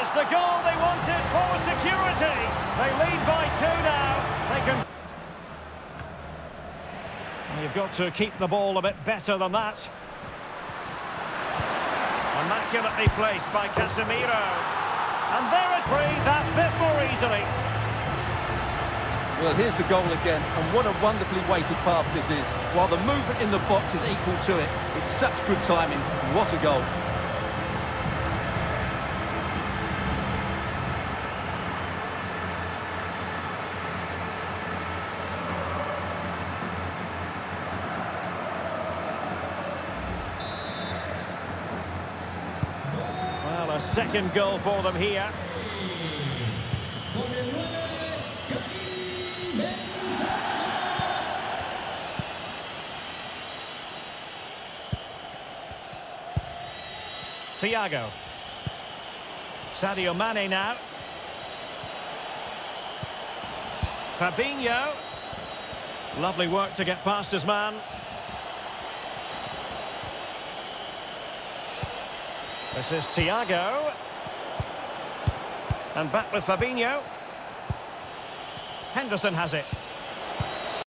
It's the goal they wanted for security. They lead by 2 now. They can... You've got to keep the ball a bit better than that. Immaculately placed by Casemiro. And there is free that bit more easily. Well, here's the goal again, and what a wonderfully weighted pass this is. While the movement in the box is equal to it, it's such good timing. What a goal. Well, a second goal for them here. Thiago. Sadio Mane now. Fabinho. Lovely work to get past his man. This is Thiago. And back with Fabinho. Henderson has it.